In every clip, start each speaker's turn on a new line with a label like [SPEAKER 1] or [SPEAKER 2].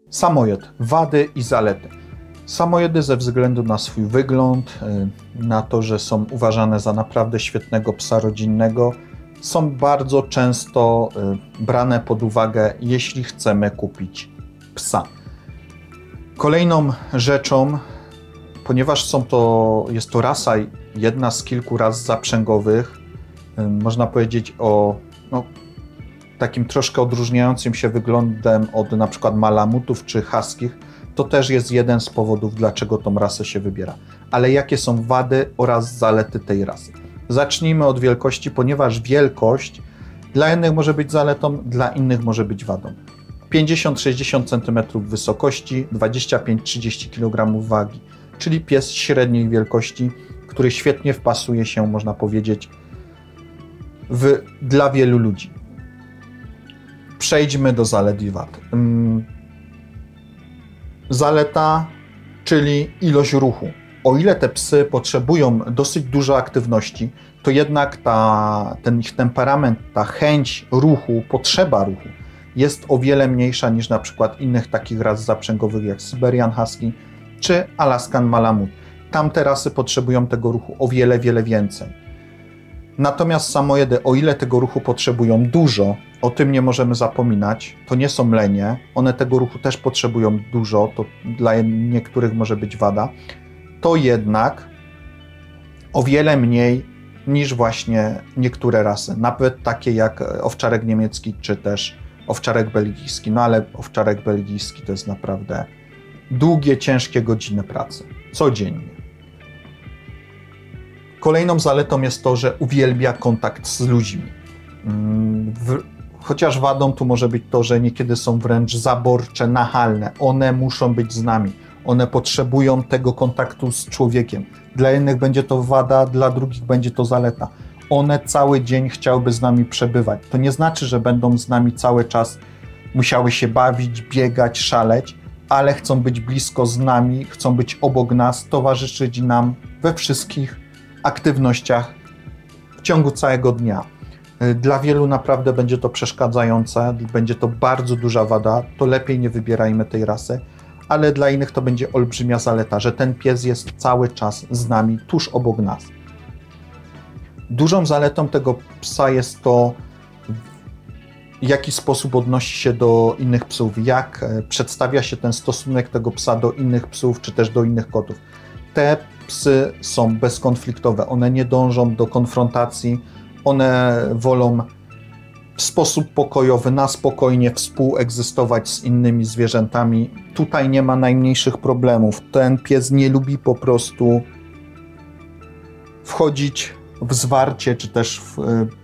[SPEAKER 1] Samojed, wady i zalety. Samojedy ze względu na swój wygląd, na to, że są uważane za naprawdę świetnego psa rodzinnego, są bardzo często brane pod uwagę, jeśli chcemy kupić psa. Kolejną rzeczą, ponieważ jest to rasa, jedna z kilku ras zaprzęgowych, można powiedzieć o takim troszkę odróżniającym się wyglądem od na przykład malamutów czy huskich, to też jest jeden z powodów, dlaczego tą rasę się wybiera. Ale jakie są wady oraz zalety tej rasy? Zacznijmy od wielkości, ponieważ wielkość dla jednych może być zaletą, dla innych może być wadą. 50-60 cm wysokości, 25-30 kg wagi, czyli pies średniej wielkości, który świetnie wpasuje się, można powiedzieć, dla wielu ludzi. Przejdźmy do zalet i wad. Zaleta, czyli ilość ruchu. O ile te psy potrzebują dosyć dużo aktywności, to jednak ten ich temperament, ta chęć ruchu, potrzeba ruchu jest o wiele mniejsza niż na przykład innych takich ras zaprzęgowych jak Siberian Husky czy Alaskan Malamut. Tamte rasy potrzebują tego ruchu o wiele, wiele więcej. Natomiast samojedy, o ile tego ruchu potrzebują dużo, o tym nie możemy zapominać, to nie są lenie, one tego ruchu też potrzebują dużo, to dla niektórych może być wada, to jednak o wiele mniej niż właśnie niektóre rasy, nawet takie jak owczarek niemiecki czy też owczarek belgijski, no ale owczarek belgijski to jest naprawdę długie, ciężkie godziny pracy, codziennie. Kolejną zaletą jest to, że uwielbia kontakt z ludźmi. Chociaż wadą tu może być to, że niekiedy są wręcz zaborcze, nachalne. One muszą być z nami. One potrzebują tego kontaktu z człowiekiem. Dla jednych będzie to wada, dla drugich będzie to zaleta. One cały dzień chciałyby z nami przebywać. To nie znaczy, że będą z nami cały czas musiały się bawić, biegać, szaleć, ale chcą być blisko z nami, chcą być obok nas, towarzyszyć nam we wszystkich aktywnościach w ciągu całego dnia. Dla wielu naprawdę będzie to przeszkadzające, będzie to bardzo duża wada, to lepiej nie wybierajmy tej rasy, ale dla innych to będzie olbrzymia zaleta, że ten pies jest cały czas z nami, tuż obok nas. Dużą zaletą tego psa jest to, w jaki sposób odnosi się do innych psów, jak przedstawia się ten stosunek tego psa do innych psów, czy też do innych kotów. Te psy są bezkonfliktowe, one nie dążą do konfrontacji, one wolą w sposób pokojowy, na spokojnie współegzystować z innymi zwierzętami. Tutaj nie ma najmniejszych problemów. Ten pies nie lubi po prostu wchodzić w zwarcie, czy też w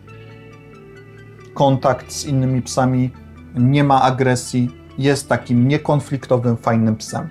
[SPEAKER 1] kontakt z innymi psami. Nie ma agresji, jest takim niekonfliktowym, fajnym psem.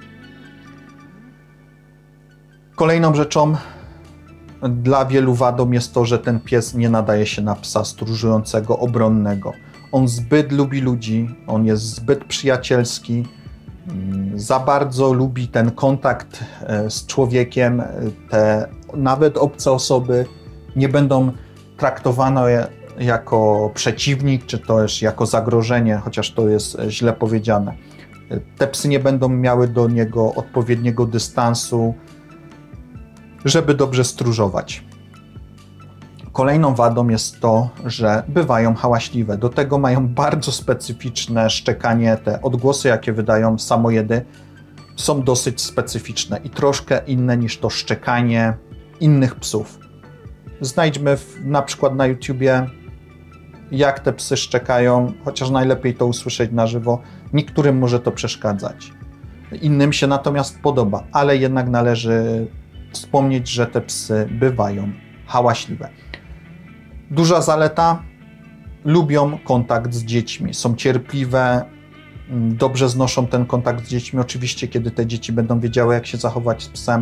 [SPEAKER 1] Kolejną rzeczą dla wielu wadą jest to, że ten pies nie nadaje się na psa stróżującego, obronnego. On zbyt lubi ludzi, on jest zbyt przyjacielski, za bardzo lubi ten kontakt z człowiekiem. Nawet obce osoby nie będą traktowane jako przeciwnik, czy też jako zagrożenie, chociaż to jest źle powiedziane. Te psy nie będą miały do niego odpowiedniego dystansu, żeby dobrze stróżować. Kolejną wadą jest to, że bywają hałaśliwe. Do tego mają bardzo specyficzne szczekanie. Te odgłosy, jakie wydają samojedy, są dosyć specyficzne i troszkę inne niż to szczekanie innych psów. Znajdźmy na przykład na YouTubie, jak te psy szczekają, chociaż najlepiej to usłyszeć na żywo. Niektórym może to przeszkadzać. Innym się natomiast podoba, ale jednak należy wspomnieć, że te psy bywają hałaśliwe. Duża zaleta, lubią kontakt z dziećmi, są cierpliwe, dobrze znoszą ten kontakt z dziećmi. Oczywiście, kiedy te dzieci będą wiedziały, jak się zachować z psem,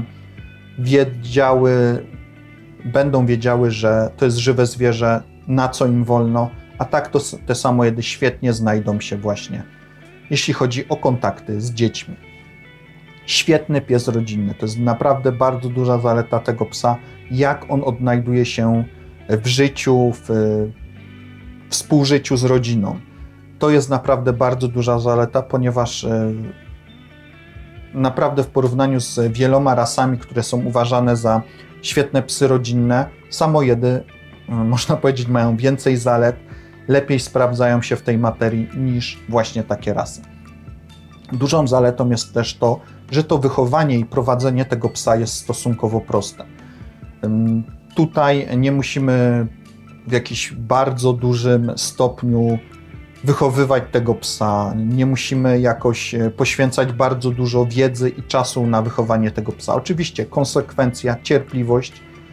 [SPEAKER 1] będą wiedziały, że to jest żywe zwierzę, na co im wolno, a tak to te samojedy świetnie znajdą się właśnie, jeśli chodzi o kontakty z dziećmi. Świetny pies rodzinny, to jest naprawdę bardzo duża zaleta tego psa, jak on odnajduje się w życiu, w współżyciu z rodziną. To jest naprawdę bardzo duża zaleta, ponieważ naprawdę w porównaniu z wieloma rasami, które są uważane za świetne psy rodzinne, samojedy, można powiedzieć, mają więcej zalet, lepiej sprawdzają się w tej materii niż właśnie takie rasy. Dużą zaletą jest też to, że to wychowanie i prowadzenie tego psa jest stosunkowo proste. Tutaj nie musimy w jakimś bardzo dużym stopniu wychowywać tego psa, nie musimy jakoś poświęcać bardzo dużo wiedzy i czasu na wychowanie tego psa. Oczywiście konsekwencja, cierpliwość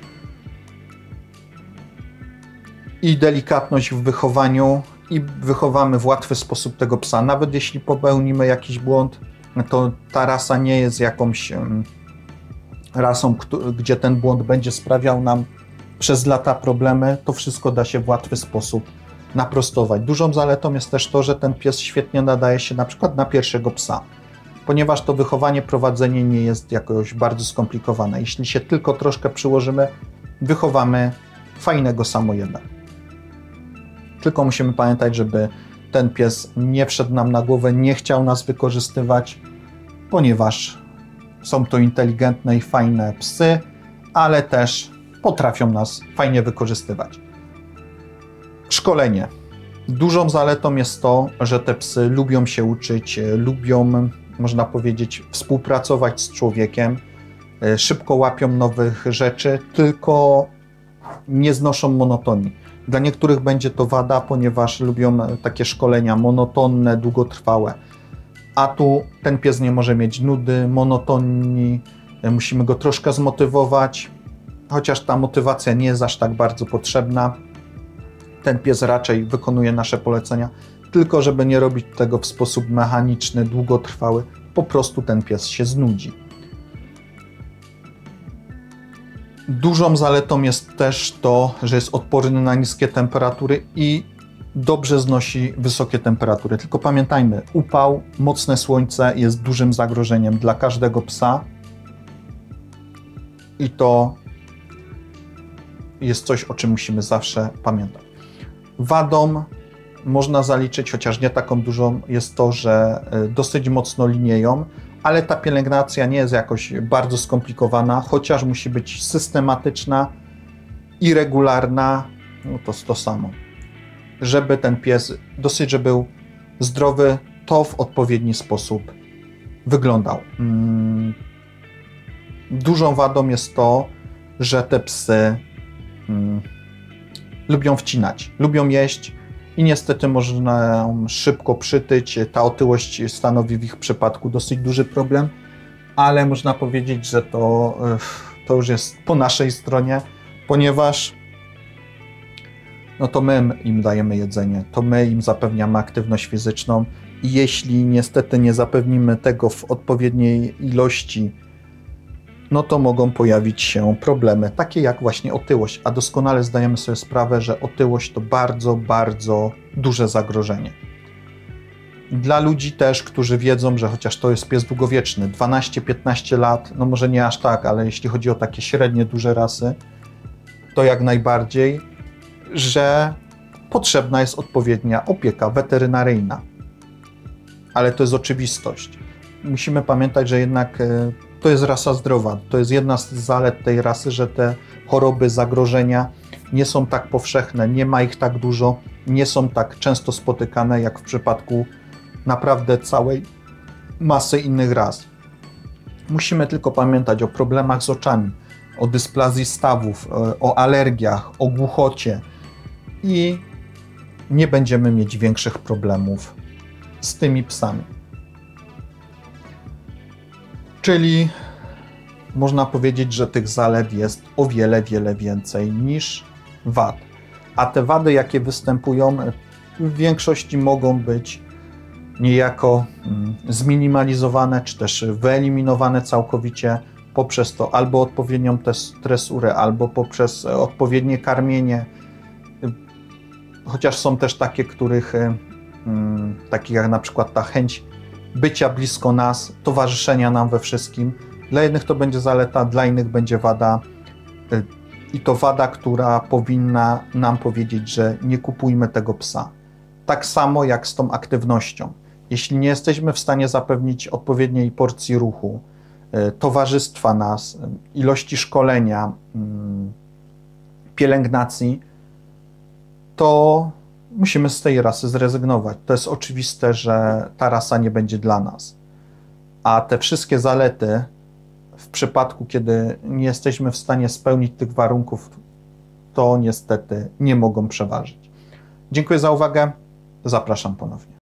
[SPEAKER 1] i delikatność w wychowaniu i wychowamy w łatwy sposób tego psa. Nawet jeśli popełnimy jakiś błąd, to ta rasa nie jest jakąś rasą, gdzie ten błąd będzie sprawiał nam przez lata problemy. To wszystko da się w łatwy sposób naprostować. Dużą zaletą jest też to, że ten pies świetnie nadaje się na przykład na pierwszego psa, ponieważ to wychowanie, prowadzenie nie jest jakoś bardzo skomplikowane. Jeśli się tylko troszkę przyłożymy, wychowamy fajnego samojeda. Tylko musimy pamiętać, żeby ten pies nie wszedł nam na głowę, nie chciał nas wykorzystywać, ponieważ są to inteligentne i fajne psy, ale też potrafią nas fajnie wykorzystywać. Szkolenie. Dużą zaletą jest to, że te psy lubią się uczyć, lubią, można powiedzieć, współpracować z człowiekiem, szybko łapią nowych rzeczy, tylko nie znoszą monotonii. Dla niektórych będzie to wada, ponieważ lubią takie szkolenia monotonne, długotrwałe. A tu ten pies nie może mieć nudy, monotonii, musimy go troszkę zmotywować, chociaż ta motywacja nie jest aż tak bardzo potrzebna. Ten pies raczej wykonuje nasze polecenia, tylko żeby nie robić tego w sposób mechaniczny, długotrwały, po prostu ten pies się znudzi. Dużą zaletą jest też to, że jest odporny na niskie temperatury i dobrze znosi wysokie temperatury. Tylko pamiętajmy, upał, mocne słońce jest dużym zagrożeniem dla każdego psa i to jest coś, o czym musimy zawsze pamiętać. Wadą można zaliczyć, chociaż nie taką dużą, jest to, że dosyć mocno linieją, ale ta pielęgnacja nie jest jakoś bardzo skomplikowana, chociaż musi być systematyczna i regularna, no to jest to samo. Żeby ten pies dosyć, że był zdrowy, to w odpowiedni sposób wyglądał. Dużą wadą jest to, że te psy lubią wcinać, lubią jeść i niestety można szybko przytyć. Ta otyłość stanowi w ich przypadku dosyć duży problem, ale można powiedzieć, że to już jest po naszej stronie, ponieważ no to my im dajemy jedzenie, to my im zapewniamy aktywność fizyczną i jeśli niestety nie zapewnimy tego w odpowiedniej ilości, no to mogą pojawić się problemy, takie jak właśnie otyłość, a doskonale zdajemy sobie sprawę, że otyłość to bardzo, bardzo duże zagrożenie. Dla ludzi też, którzy wiedzą, że chociaż to jest pies długowieczny, 12-15 lat, no może nie aż tak, ale jeśli chodzi o takie średnie, duże rasy, to jak najbardziej, że potrzebna jest odpowiednia opieka weterynaryjna. Ale to jest oczywistość. Musimy pamiętać, że jednak to jest rasa zdrowa. To jest jedna z zalet tej rasy, że te choroby, zagrożenia nie są tak powszechne, nie ma ich tak dużo, nie są tak często spotykane jak w przypadku naprawdę całej masy innych ras. Musimy tylko pamiętać o problemach z oczami, o dysplazji stawów, o alergiach, o głuchocie i nie będziemy mieć większych problemów z tymi psami. Czyli można powiedzieć, że tych zalet jest o wiele, wiele więcej niż wad. A te wady, jakie występują, w większości mogą być niejako zminimalizowane, czy też wyeliminowane całkowicie poprzez to albo odpowiednią tresurę, albo poprzez odpowiednie karmienie. Chociaż są też takie, takich jak na przykład ta chęć bycia blisko nas, towarzyszenia nam we wszystkim. Dla jednych to będzie zaleta, dla innych będzie wada. I to wada, która powinna nam powiedzieć, że nie kupujmy tego psa. Tak samo jak z tą aktywnością. Jeśli nie jesteśmy w stanie zapewnić odpowiedniej porcji ruchu, towarzystwa nas, ilości szkolenia, pielęgnacji, to musimy z tej rasy zrezygnować. To jest oczywiste, że ta rasa nie będzie dla nas. A te wszystkie zalety, w przypadku, kiedy nie jesteśmy w stanie spełnić tych warunków, to niestety nie mogą przeważyć. Dziękuję za uwagę. Zapraszam ponownie.